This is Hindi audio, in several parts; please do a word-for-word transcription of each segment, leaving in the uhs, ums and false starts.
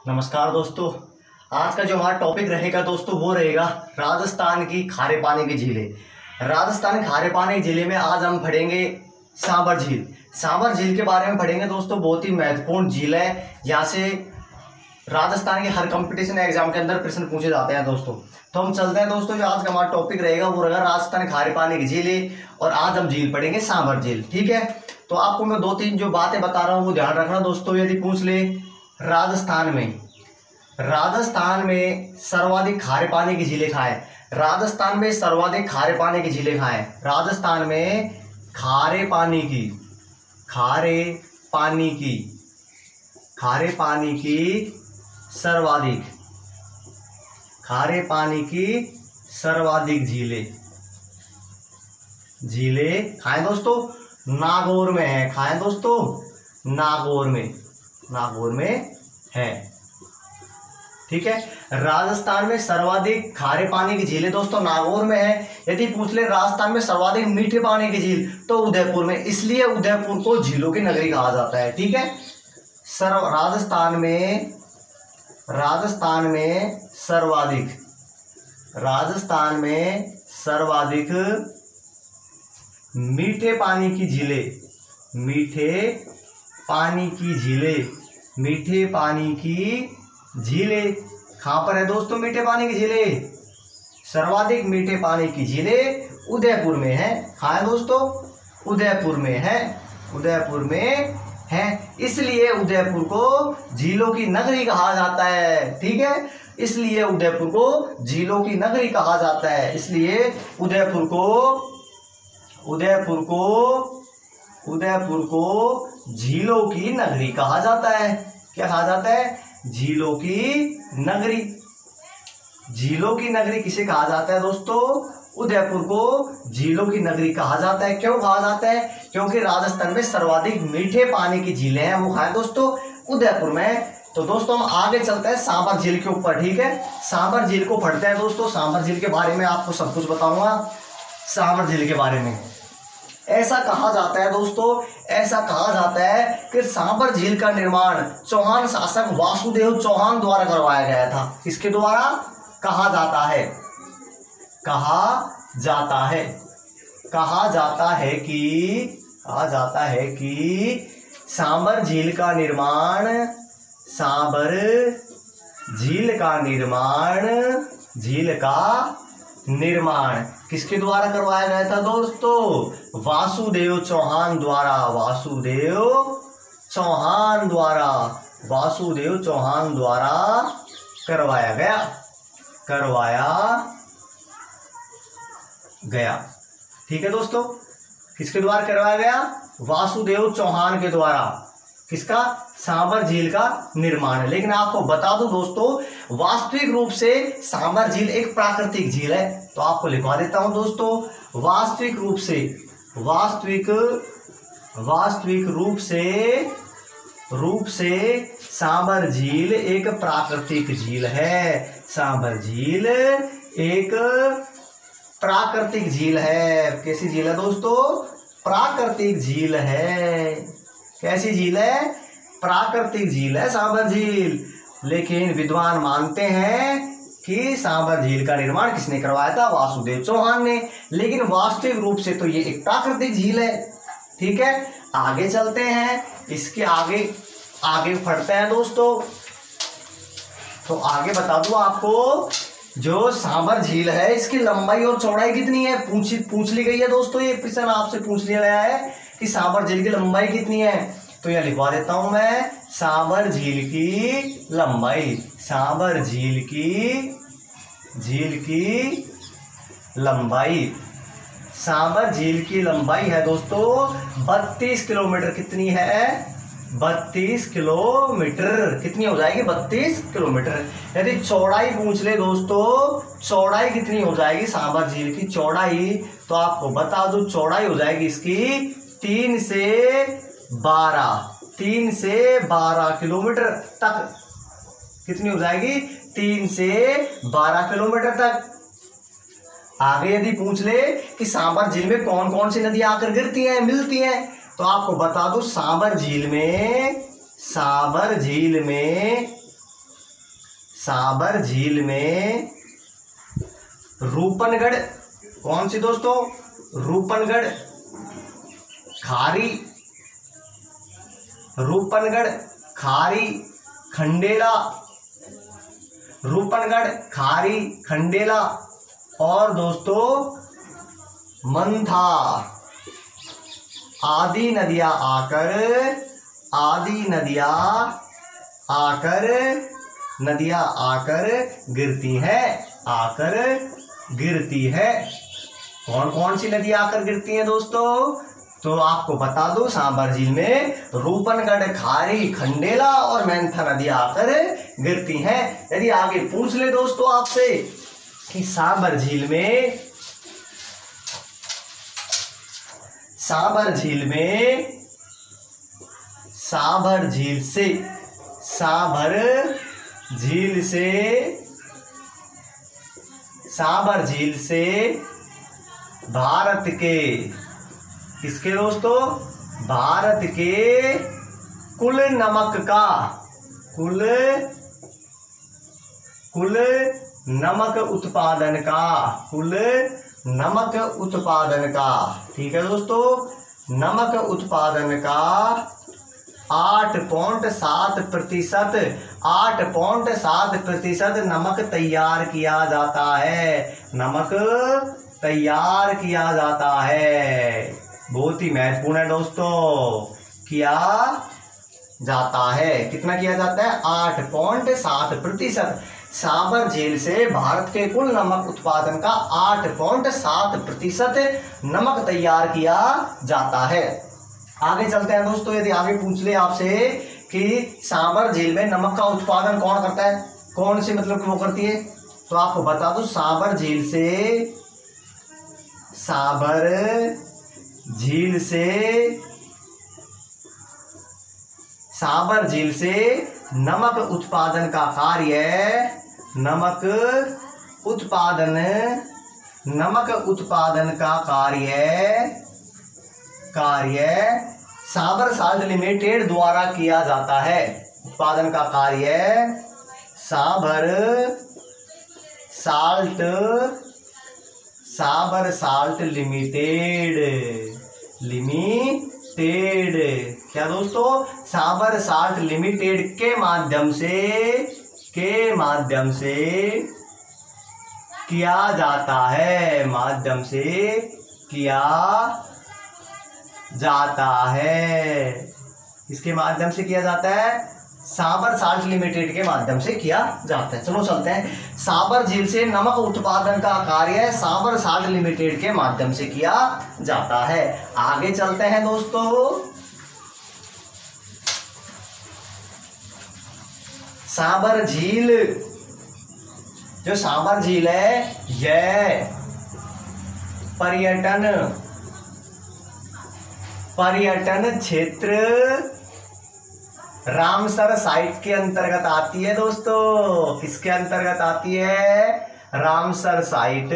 नमस्कार दोस्तों। आज का जो हमारा टॉपिक रहेगा दोस्तों वो रहेगा राजस्थान की खारे पानी की झीलें। राजस्थान खारे पानी की झीलें में आज हम पढ़ेंगे सांबर झील। सांबर झील के बारे में पढ़ेंगे दोस्तों। बहुत ही महत्वपूर्ण झील है। यहाँ से राजस्थान के हर कंपटीशन एग्जाम के अंदर प्रश्न पूछे जाते हैं दोस्तों। तो हम चलते हैं दोस्तों। जो आज का हमारा टॉपिक रहेगा वो रहेगा राजस्थान खारे पानी की झीलें, और आज हम झील पढ़ेंगे सांबर झील। ठीक है, तो आपको मैं दो तीन जो बातें बता रहा हूँ वो ध्यान रखना दोस्तों। यदि पूछ ले राजस्थान में राजस्थान में सर्वाधिक खारे पानी की झीलें कहाँ है, राजस्थान में सर्वाधिक खारे पानी की झीलें कहाँ है, राजस्थान में खारे पानी की खारे पानी की खारे पानी की सर्वाधिक खारे पानी की सर्वाधिक झीलें झीलें कहाँ है दोस्तों? नागौर में है। कहाँ है दोस्तों? नागौर में नागौर में है। ठीक है, राजस्थान में सर्वाधिक खारे पानी की झीलें दोस्तों नागौर में है। यदि पूछ ले राजस्थान में सर्वाधिक मीठे पानी की झील तो उदयपुर में, इसलिए उदयपुर को झीलों की नगरी कहा जाता है। ठीक है, सर्व राजस्थान में राजस्थान में सर्वाधिक राजस्थान में सर्वाधिक मीठे पानी की झीलें मीठे पानी की झीलें मीठे पानी की झीलें कहाँ पर है दोस्तों? मीठे पानी की झीलें सर्वाधिक मीठे पानी की झीलें उदयपुर में है। कहाँ है दोस्तों? उदयपुर में है। उदयपुर में है, इसलिए उदयपुर को झीलों की नगरी कहा जाता है। ठीक है, इसलिए उदयपुर को झीलों की नगरी कहा जाता है। इसलिए उदयपुर को उदयपुर को उदयपुर को झीलों की नगरी कहा जाता है। क्या कहा जाता है? झीलों की नगरी। झीलों की नगरी किसे कहा जाता है दोस्तों? उदयपुर को झीलों की नगरी कहा जाता है। क्यों कहा जाता है? क्योंकि राजस्थान में सर्वाधिक मीठे पानी की झीलें हैं, वो कहाँ है दोस्तों? उदयपुर में। तो दोस्तों हम आगे चलते हैं सांबर झील के ऊपर। ठीक है, सांबर झील को पढ़ते हैं दोस्तों। सांबर झील के बारे में आपको सब कुछ बताऊंगा। सांबर झील के बारे में ऐसा कहा जाता है दोस्तों ऐसा कहा जाता है कि सांबर झील का निर्माण चौहान शासक वासुदेव चौहान द्वारा करवाया गया था। किसके द्वारा? कहा जाता है कहा जाता है कहा जाता है कि कहा जाता है कि सांबर झील का निर्माण सांबर झील का निर्माण झील का निर्माण किसके द्वारा करवाया गया था दोस्तों? वासुदेव चौहान द्वारा वासुदेव चौहान द्वारा वासुदेव चौहान द्वारा करवाया गया करवाया गया ठीक है दोस्तों, किसके द्वारा करवाया गया? वासुदेव चौहान के द्वारा। किसका? सांबर झील का निर्माण है। लेकिन आपको बता दूं दोस्तों, वास्तविक रूप से सांबर झील एक प्राकृतिक झील है। तो आपको लिखवा देता हूं दोस्तों, वास्तविक रूप से वास्तविक वास्तविक रूप से रूप से सांबर झील एक प्राकृतिक झील है। सांबर झील एक प्राकृतिक झील है। कैसी झील है दोस्तों? प्राकृतिक झील है। कैसी झील है? प्राकृतिक झील है सांबर झील। लेकिन विद्वान मानते हैं कि सांबर झील का निर्माण किसने करवाया था? वासुदेव चौहान ने। लेकिन वास्तविक रूप से तो ये एक प्राकृतिक झील है। ठीक है, आगे चलते हैं। इसके आगे आगे बढ़ते हैं दोस्तों। तो आगे बता दूं आपको, जो सांबर झील है इसकी लंबाई और चौड़ाई कितनी है? पूछ पूछ ली गई है दोस्तों। ये प्रश्न आपसे पूछ लिया गया है कि सांबर झील की लंबाई कितनी है। तो यह लिखवा देता हूं मैं, सांबर झील की लंबाई सांबर झील की झील की लंबाई सांबर झील की लंबाई है दोस्तों बत्तीस किलोमीटर। कितनी है? बत्तीस किलोमीटर। कितनी हो जाएगी? बत्तीस किलोमीटर। यदि चौड़ाई पूछ ले दोस्तों, चौड़ाई कितनी हो जाएगी सांबर झील की चौड़ाई? तो आपको बता दूं, चौड़ाई हो जाएगी इसकी तीन से बारह तीन से बारह किलोमीटर तक। कितनी हो जाएगी? तीन से बारह किलोमीटर तक। आगे यदि पूछ ले कि सांबर झील में कौन कौन सी नदियां आकर गिरती हैं, मिलती हैं, तो आपको बता दो सांबर झील में सांबर झील में साबर झील में रूपनगढ़, कौन सी दोस्तों, रूपनगढ़ खारी, रूपनगढ़ खारी खंडेला, रूपनगढ़ खारी खंडेला और दोस्तों मंथा आदि नदियां आकर आदि नदियां आकर नदियां आकर गिरती है, आकर गिरती है। कौन कौन सी नदियां आकर गिरती हैं दोस्तों? तो आपको बता दो, सांबर झील में रूपनगढ़ खारी खंडेला और मेंथा नदियां आकर गिरती हैं। यदि आगे पूछ ले दोस्तों आपसे कि सांबर झील में सांबर झील में सांबर झील से सांबर झील से सांबर झील से भारत के, किसके दोस्तों, भारत के कुल नमक का कुल कुल नमक उत्पादन का कुल नमक उत्पादन का ठीक है दोस्तों, नमक उत्पादन का आठ पॉइंट सात प्रतिशत आठ पॉइंट सात प्रतिशत नमक तैयार किया जाता है, नमक तैयार किया जाता है। बहुत ही महत्वपूर्ण है दोस्तों, किया जाता है। कितना किया जाता है? आठ पॉइंट सात प्रतिशत। सांबर झील से भारत के कुल नमक उत्पादन का आठ पॉइंट सात प्रतिशत नमक तैयार किया जाता है। आगे चलते हैं दोस्तों। यदि आगे पूछ ले आपसे कि सांबर झील में नमक का उत्पादन कौन करता है, कौन सी मतलब वो करती है, तो आपको बता दो सांबर झील से सांबर झील से सांबर झील से नमक उत्पादन का कार्य नमक उत्पादन नमक उत्पादन का कार्य कार्य सांबर साल्ट लिमिटेड द्वारा किया जाता है। उत्पादन का कार्य Sambhar salt Sambhar salt limited limited क्या दोस्तों? सांबर साल्ट लिमिटेड के माध्यम से के माध्यम से किया जाता है माध्यम से किया जाता है। इसके माध्यम से किया जाता है, सांबर साल्ट लिमिटेड के माध्यम से किया जाता है। चलो चलते हैं। सांबर झील से नमक उत्पादन का कार्य सांबर साल्ट लिमिटेड के माध्यम से किया जाता है। आगे चलते हैं दोस्तों। सांबर झील, जो सांबर झील है यह पर्यटन पर्यटन क्षेत्र रामसर साइट के अंतर्गत आती है दोस्तों। किसके अंतर्गत आती है? रामसर साइट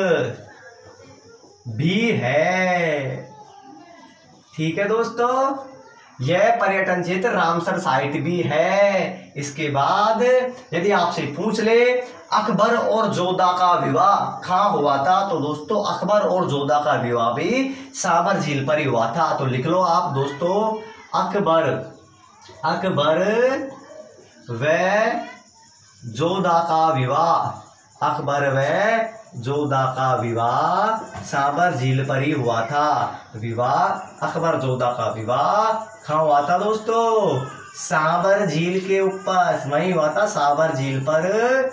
भी है। ठीक है दोस्तों, यह पर्यटन क्षेत्र रामसर साइट भी है। इसके बाद यदि आपसे पूछ ले अकबर और जोधा का विवाह कहाँ हुआ था, तो दोस्तों अकबर और जोधा का विवाह भी सांबर झील पर ही हुआ था। तो लिख लो आप दोस्तों, अकबर अकबर व जोधा का विवाह अकबर व जोधा का विवाह सांबर झील पर ही हुआ था। विवाह अकबर जोधा का विवाह कहाँ हुआ था दोस्तों? सांबर झील के ऊपर वही हुआ था, सांबर झील पर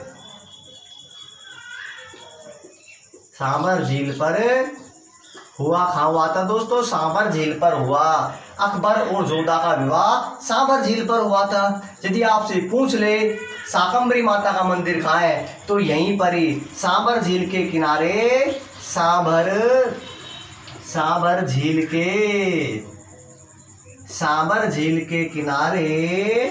सांबर झील पर हुआ कहाँ हुआ था दोस्तों? सांबर झील पर हुआ। अकबर और जोधा का विवाह सांबर झील पर हुआ था। यदि आपसे पूछ ले शाकंभरी माता का मंदिर कहाँ है, तो यहीं पर ही सांबर झील के किनारे सांबर सांबर झील के सांबर झील के किनारे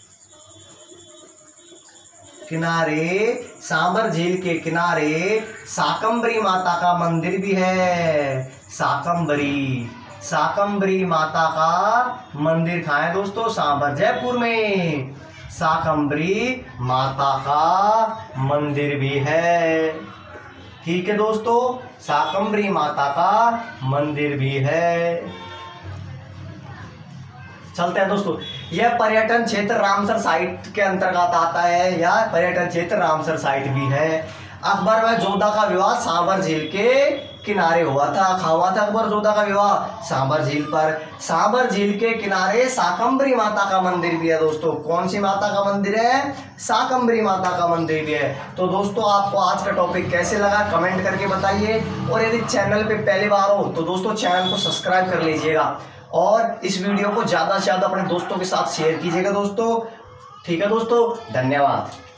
किनारे सांबर झील के किनारे शाकंभरी माता का मंदिर भी है। शाकंभरी शाकंभरी माता का मंदिर कहाँ है दोस्तों? सांबर जयपुर में शाकंभरी माता का मंदिर भी है। ठीक है दोस्तों, शाकंभरी माता का मंदिर भी है। चलते हैं दोस्तों, यह पर्यटन क्षेत्र रामसर साइट के अंतर्गत आता है। यह पर्यटन क्षेत्र रामसर साइट भी है। अकबर व जोधा का विवाह सांबर झील के किनारे हुआ था। कहाँ हुआ था अकबर जोधा का विवाह? सांबर झील पर। सांबर झील के किनारे शाकंभरी माता का मंदिर भी है दोस्तों। कौन सी माता का मंदिर है? शाकंभरी माता का मंदिर भी है। तो दोस्तों, आपको आज का टॉपिक कैसे लगा कमेंट करके बताइए, और यदि चैनल पे पहली बार हो तो दोस्तों चैनल को सब्सक्राइब कर लीजिएगा, और इस वीडियो को ज़्यादा से ज़्यादा अपने दोस्तों के साथ शेयर कीजिएगा दोस्तों। ठीक है दोस्तों, धन्यवाद।